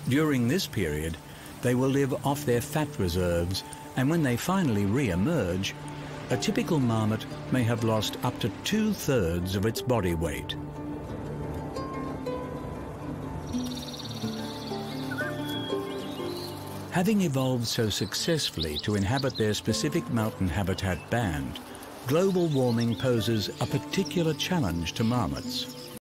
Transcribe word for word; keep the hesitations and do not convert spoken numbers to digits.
During this period, they will live off their fat reserves, and when they finally re-emerge, a typical marmot may have lost up to two-thirds of its body weight. Having evolved so successfully to inhabit their specific mountain habitat band, global warming poses a particular challenge to marmots.